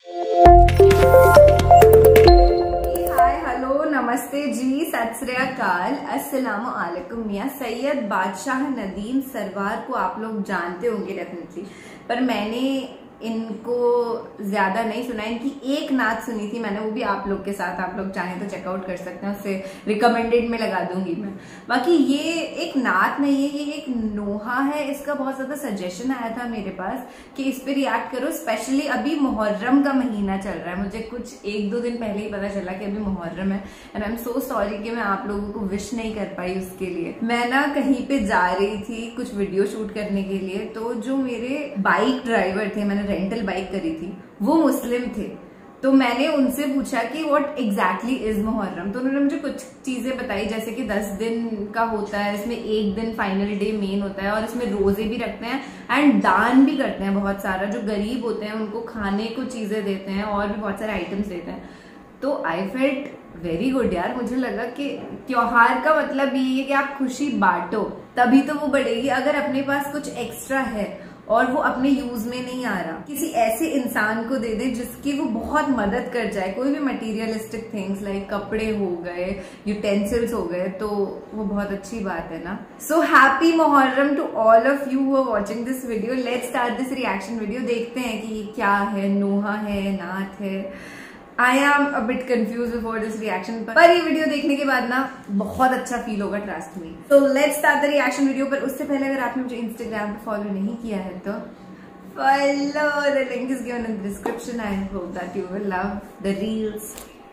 Hi hello नमस्ते जी, सत श्री अकाल, अस्सलाम वालेकुम। मियां सैयद बादशाह नदीम सरवार को आप लोग जानते होंगे डेफिनेटली, पर मैंने इनको ज्यादा नहीं सुना। इनकी एक नात सुनी थी मैंने, वो भी आप लोग के साथ, आप लोग चाहें तो चेकआउट कर सकते हैं, उससे रिकमेंडेड में लगा दूंगी मैं। बाकी ये एक नात नहीं है, ये एक नोहा है। इसका बहुत ज्यादा सजेशन आया था मेरे पास कि इस पे रिएक्ट करो, स्पेशली अभी मुहर्रम का महीना चल रहा है। मुझे कुछ एक दो दिन पहले ही पता चला कि अभी मुहर्रम है, and I am so sorry कि मैं आप लोगों को विश नहीं कर पाई उसके लिए। मैं ना कहीं पे जा रही थी कुछ वीडियो शूट करने के लिए, तो जो मेरे बाइक ड्राइवर थे, मैंने रेंटल बाइक करी थी, वो मुस्लिम थे। तो मैंने उनसे पूछा कि व्हाट एग्जैक्टली इज मुहर्रम, तो उन्होंने मुझे कुछ चीजें बताई, जैसे कि 10 दिन का होता है, इसमें एक दिन फाइनल डे मेन होता है, और इसमें रोजे भी रखते हैं एंड दान भी करते हैं बहुत सारा। जो गरीब होते हैं उनको खाने को चीजें देते हैं और भी बहुत सारे आइटम्स देते हैं। तो आई फेल्ट वेरी गुड यार। मुझे लगा कि त्योहार का मतलब ये है कि आप खुशी बांटो, तभी तो वो बढ़ेगी। अगर अपने पास कुछ एक्स्ट्रा है और वो अपने यूज में नहीं आ रहा, किसी ऐसे इंसान को दे दे जिसकी वो बहुत मदद कर जाए। कोई भी मटेरियलिस्टिक थिंग्स लाइक कपड़े हो गए, यूटेंसिल्स हो गए, तो वो बहुत अच्छी बात है ना। So happy Muharram to all of you who are watching this video. Let's start this reaction video. देखते हैं कि ये क्या है, नोहा है, नात है। I am a bit confuse before this reaction, पर ये वीडियो देखने के बाद ना बहुत अच्छा फील होगा, ट्रस्ट मी। तो let's start the reaction video. पर उससे पहले अगर आपने मुझे इंस्टाग्राम पे फॉलो नहीं किया है तो follow, the link is given in the description. I hope that you will love the reels.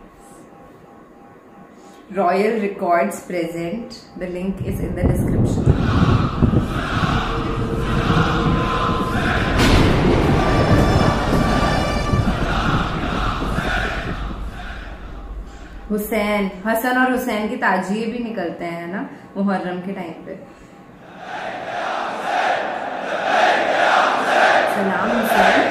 Royal Records present, the link is in the description. Hussain, Hasan और हुसैन की ताजिए भी निकलते हैं ना मुहर्रम के टाइम पे। सलाम हुसैन।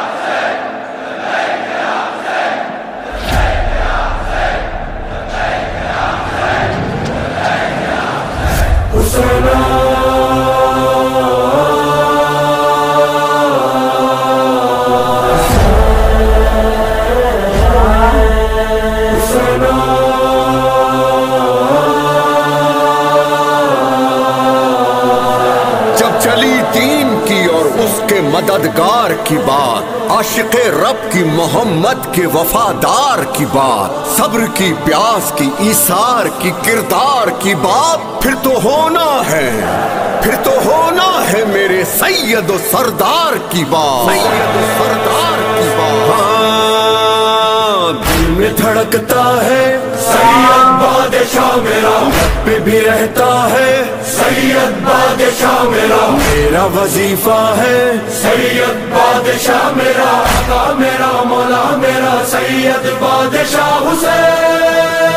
मददगार की बात, आशिक़े रब की मोहम्मद के वफादार की बात, सब्र की प्यास की ईसार की किरदार की बात, फिर तो होना है, फिर तो होना है मेरे सैयद व सरदार की बात, सैयद व सरदार की बात। हाँ, दिल में धड़कता है सैयद बादशाह मेरा, पे भी रहता है सैयद बादशाह मेरा, मेरा वजीफा है सैयद बादशाह मेरा, आका मेरा, मौला मेरा सैयद बादशाह हुसैन,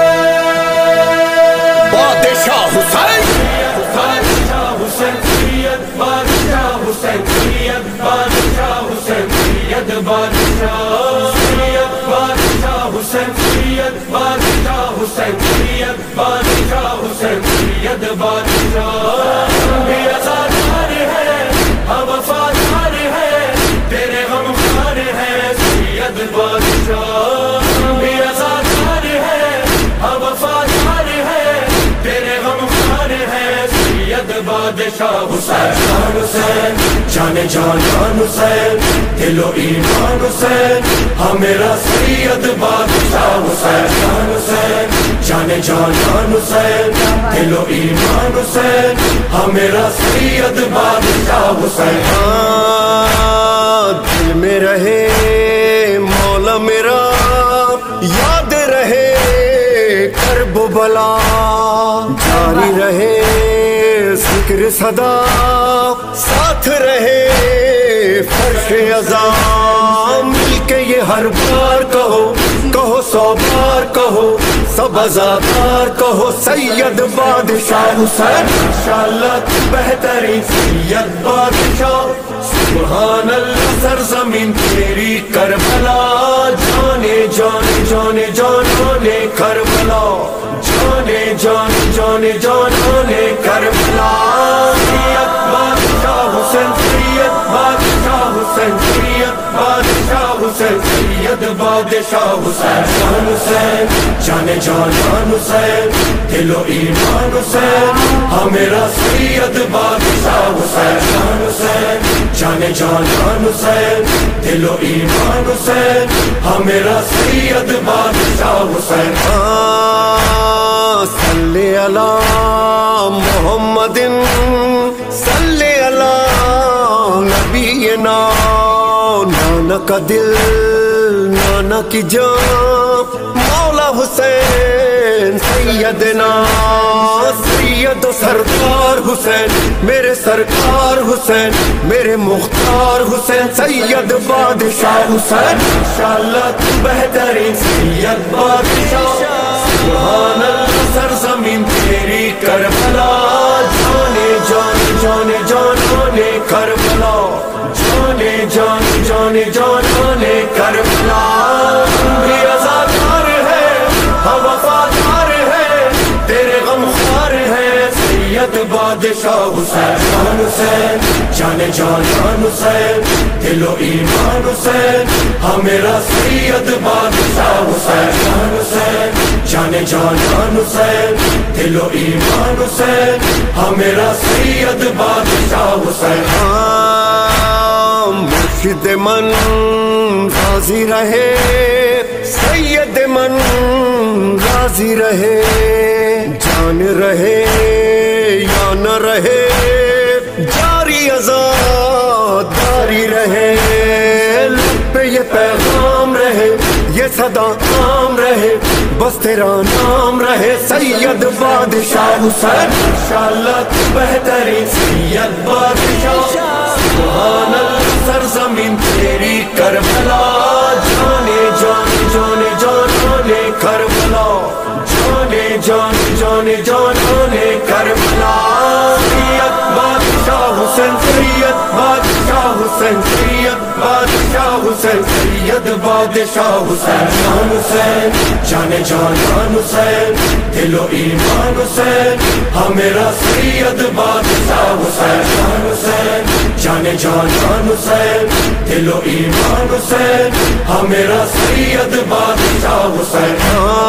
बादशाह हुसैन, बादशाह हुसैन, सैयद बादशाह हुसैन, सैयद बादशाह हुसैन, सैयद बादशाह, सैयद बादशाह हुसैन, सैयद बादशाह हुसैन, सैयद बादशाह हुसैन, सैयद बादशाह। बेअज़ादार है, हम वफादार है, तेरे गमखार है सैयद बादशाह। बेअज़ादार है, हम वफादार है, तेरे गमखार है सैयद बादशाह हुसैन। हुसैन जाने जान जान हुसैन, दिलो ईमान हुसैन, हाँ मेरा सैयद बादशाह हुसैन। हुसैन जाने जान जान हुसैन, दिलो ईमान हुसैन, हाँ मेरा सैयद बादशाह हुसैन। हाँ, दिल में रहे मौला मेरा, याद रहे कर्ब बला, जारी रहे जिक्र सदा, साथ रहे फर्श अज़ा, मिलके ये हर बार कहो, कहो 100 बार कहो, सब अज़ादार कहो सैयद बादशाह हुसैन। इंशाअल्लाह बेहतरीन सैयद बादशाह, सुभान अल्लाह सरज़मीन तेरी करबला, जाने जाने जाने जाने करबला, जाने जाने जाने जाने करबला। सैयद बादशाह हुसैन, सैयद बादशाह हुसैन, सैयद बादशाह हुसैन, سید بادشاہ حسین جان حسین جان جان حسین دل و ایمان حسین ہاں میرا سید بادشاہ حسین جان حسین جان جان حسین دل و ایمان حسین ہاں میرا سید بادشاہ حسین صلی علی محمد صلی علی نبینا نانا کا دل نانا کی جان مولا حسین سیدنا سید و سردار حسین میرے سرکار حسین میرے مختار حسین سید بادشاہ حسین انشاءاللہ تو بہترین سید بادشاہ سبحان اللہ سرزمین تیری کربلا جانے جان جانے جانے کربلا جانے جان جانے جانے کربلا بھی ازادار ہے ہم وفادار ہے تیرے غمخوار ہے سید بادشاہ حسین جان حسین جان جان حسین دل و ایمان حسین ہاں میرا سید بادشاہ حسین جان حسین جان جان حسین دل و ایمان حسین ہاں میرا سید بادشاہ حسین مرشد من راضی رہے سید من راضی رہے جان رہے یا نہ رہے جاری آزاداری رہے لب پہ یہ پیغام رہے یہ صدا عام رہے بس تیرا نام رہے سید بادشاہ حسین انشاءاللہ تو بہترین سید بادشاہ سبحان اللہ سرزمین تیری کربلا جانے جان جانے جانے کربلا جانے جان جانے جانے کربلا سید بادشاہ حسین سید بادشاہ حسین سید بادشاہ حسین سید بادشاہ حسین جان حسین جان جان حسین دل و ایمان حسین ہاں میرا سید بادشاہ حسین جان حسین جان جان حسین دل و ایمان حسین ہاں میرا سید بادشاہ حسین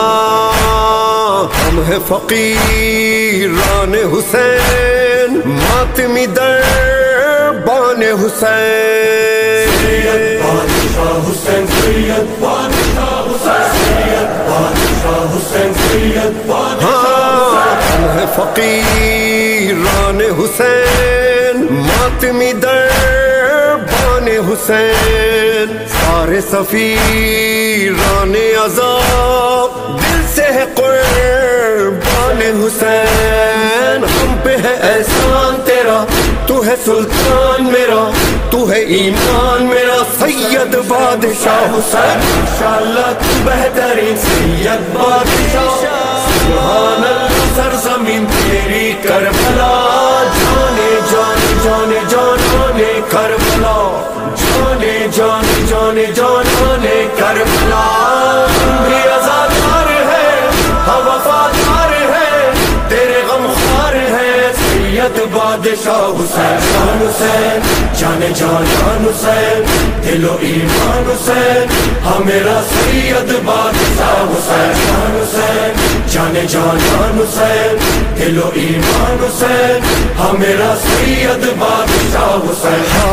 ہم ہیں فقیران حسین ماتمی دربان حسین سید بادشاہ حسین سید بادشاہ حسین سید بادشاہ حسین سید بادشاہ ہم ہیں فقیران حسین ماتمی دربان حسین سارے سفیران عذاب دل سے ہے قربان حسین ہم پہ ہے احسان تیرا تو ہے سلطان میرا تو ہے ایمان میرا سید بادشاہ حسین انشاءاللہ تو بہترین سید بادشاہ سبحان اللہ سرزمین تیری کربلا جانے جان جانے جانے کربلا جانے جان جانے جانے کربلا بھی ازادار ہے ہم وفادار ہے تیرے غمخوار ہے سید بادشاہ حسین جان حسین جان جان حسین دل و ایمان حسین ہاں میرا سید بادشاہ حسین جان حسین جان جان حسین دل و ایمان حسین ہاں میرا سید بادشاہ حسین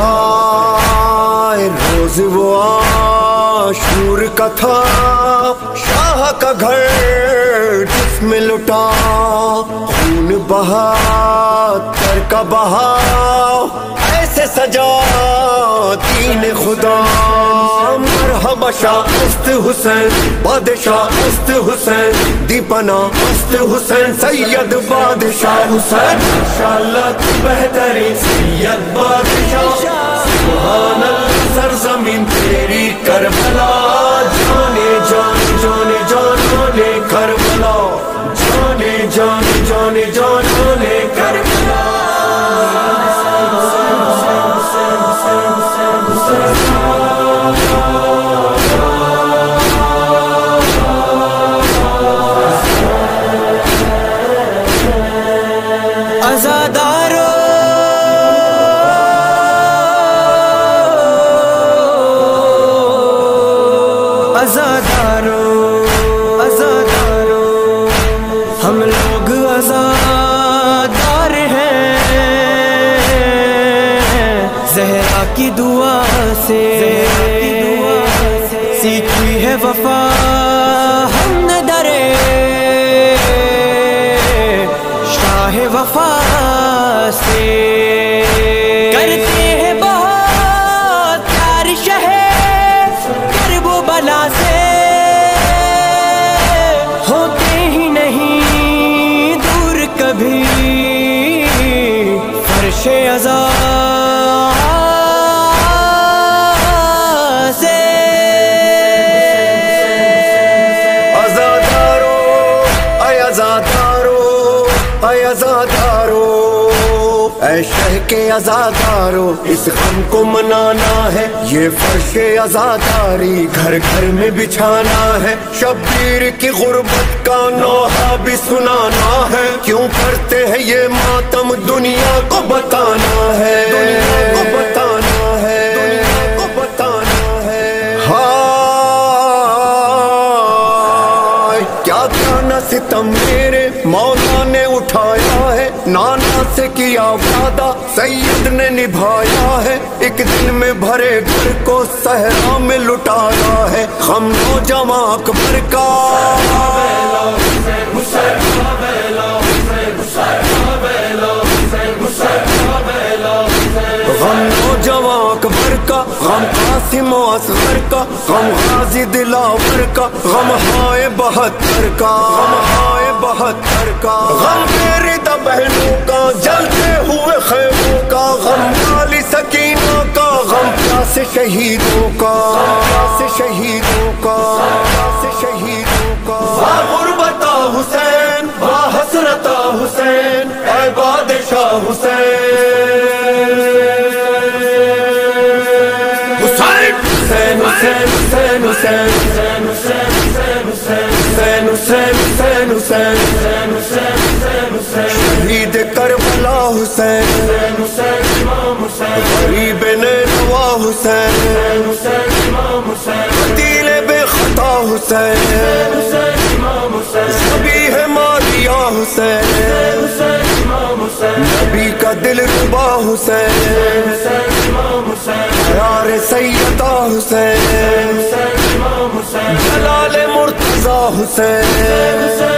روز وہ عاشور کا تھا شاہ کا گھر جس میں لٹا خون بہا تر کا بہا ایسے سجا دین خدا مرحبا شاہ است حسین بادشاہ است حسین دیپنا است حسین سید بادشاہ حسین انشاءاللہ تو بہترین سید بادشاہ سبحان اللہ سرزمین تیری کربلا جانے جان جانے جانے کربلا جانے جان جانے جانے کربلا عزاداروں عزاداروں ہم لوگ عزادار ہیں، زہرا کی دعا سے سیکھی ہے وفا ہم نے درے شاہ وفا سے، کرتے ہیں بہت پیار شہ کرب و بلا سے، ہوتے ہی نہیں دور کبھی فرش عزا سے۔ عزادارو اے عزادارو اے عزادارو اے شہ کے عزادارو، اس غم کو منانا ہے، یہ فرش عزاداری گھر گھر میں بچھانا ہے، شبیر کی غربت کا نوحہ بھی سنانا ہے، کیوں کرتے ہیں یہ ماتم دنیا کو بتانا ہے، دنیا کو بتانا ہے، دنیا کو بتانا ہے۔ ہائے کیا کیا نہ ستم میرے مولا نے اٹھایا ہے، نانا سے کیا وعدہ سید نے نبھایا ہے، ایک دن میں بھرے گھر کو صحرا میں لٹایا ہے، غم نوجواں اکبر کا غم نوجواں اکبر کا، غم قاسم و اصغر کا، غم غازی دلاور کا، غم ہائے 72 کا، غم ہائے 72 کا، غم میری بہنوں کا جلتے ہوئے خیموں کا، غم والی سکینہ کا، غم پیاسے شہیدوں کا، پیاسے شہیدوں کا، پیاسے شہیدوں کا۔ واہ غربتا حسین واہ حسرتا حسین اے بادشاہ حسین، حسین حسین حسین حسین حسین حسین حسین حسین حسین شہید کربلا حسین، غریب نینوا حسین، قتیل بے خطا حسین، ذبیح ماریہ حسین، نبی کا دل ربا حسین، پیار سیدہ حسین، جلال مرتضی حسین،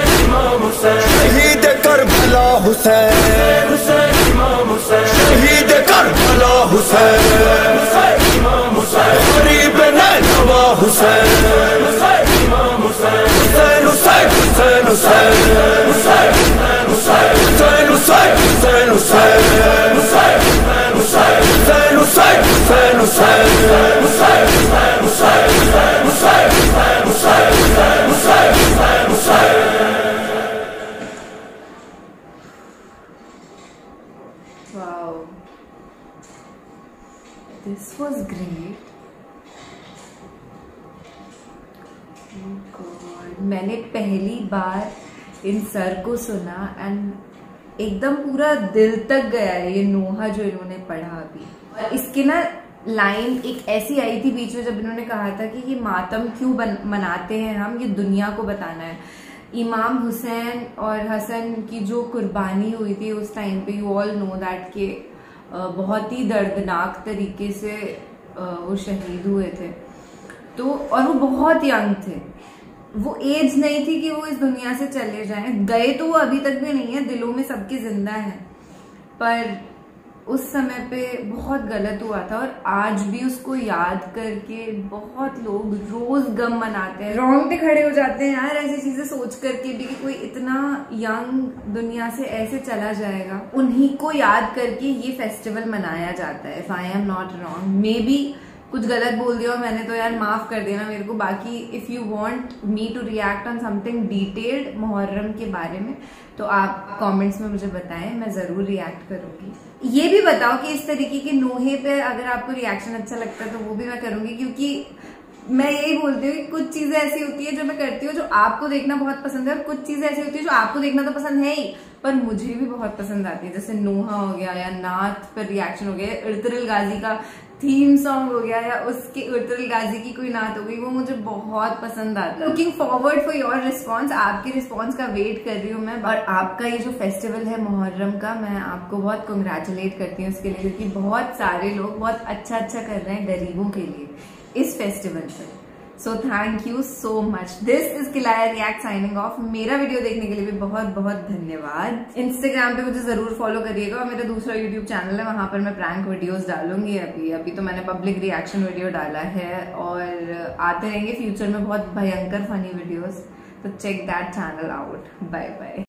شہید کربلا حسین، شہید کربلا حسین، غریب نینوا حسین، حسین حسین حسین حسین Wow, this was great. Oh God, میں نے پہلی بار ان سر کو سنا اینڈ ایک دم پورا دل تک گیا ہے یہ نوحہ جو انہوں نے پڑھا ابھی. اور اس کے نا لائن ایک ایسی آئی تھی بیچ میں جب انہوں نے کہا تھا کہ یہ ماتم کیوں مناتے ہیں ہم، یہ دنیا کو بتانا ہے. امام حسین اور حسن کی جو قربانی ہوئی تھی اس ٹائم پہ، یو آل نو دیٹ کہ بہت ہی دردناک طریقے سے وہ شہید ہوئے تھے. تو اور وہ بہت ینگ تھے، وہ ایج نہیں تھی کہ وہ اس دنیا سے چلے جائیں. گئے تو وہ ابھی تک بھی نہیں ہے، دلوں میں سب کے زندہ ہیں، پر اس سمے پہ بہت غلط ہوا تھا. اور آج بھی اس کو یاد کر کے بہت لوگ روز غم مناتے ہیں، رونگ پہ کھڑے ہو جاتے ہیں یار ایسی چیزیں سوچ کر کے بھی کہ کوئی اتنا ینگ دنیا سے ایسے چلا جائے گا. انہی کو یاد کر کے یہ فیسٹیول منایا جاتا ہے. if I am not wrong, maybe کچھ غلط بول دیا اور میں نے تو یار معاف کر دینا میرے کو. باقی if you want me to react on something detailed Muharram کے بارے میں تو آپ کامنٹس میں مجھے بتائیں، میں ضرور ریئیکٹ کروں گی. یہ بھی بتاؤ کہ اس طریقے کے نوحے پہ اگر آپ کو ریئیکشن اچھا لگتا ہے تو وہ بھی میں کروں گی، کیونکہ میں یہی بولتی ہوں کہ کچھ چیزیں ایسی ہوتی ہیں جو میں کرتی ہوں جو آپ کو دیکھنا بہت پسند ہے، اور کچھ چیزیں ایسی ہوتی ہیں جو آپ کو دیکھنا تو پسند ہے ہی پر مجھے بھی بہت پسند آتی ہے. جیسے نوحہ ہو گیا یا نعت پر ریئیکشن ہو گیا، ارطغرل غازی کا थीम सॉन्ग हो गया या उसके उर्तुल गाजी की कोई नात हो गई, वो मुझे बहुत पसंद आता है। Looking forward for your response, आपके रिस्पॉन्स का वेट कर रही हूँ मैं। और आपका ये जो फेस्टिवल है मुहर्रम का, मैं आपको बहुत कंग्रेचुलेट करती हूँ इसके लिए, क्योंकि बहुत सारे लोग बहुत अच्छा कर रहे हैं गरीबों के लिए इस फेस्टिवल पर। So thank you so much. This is किलाया रिएक्ट साइनिंग ऑफ। मेरा वीडियो देखने के लिए भी बहुत बहुत धन्यवाद। इंस्टाग्राम पे मुझे जरूर फॉलो करिएगा, और मेरा दूसरा यूट्यूब चैनल है, वहां पर मैं प्रैंक वीडियोस डालूंगी। अभी तो मैंने पब्लिक रिएक्शन वीडियो डाला है, और आते रहेंगे फ्यूचर में बहुत भयंकर फनी वीडियोस, तो check that channel out. Bye bye.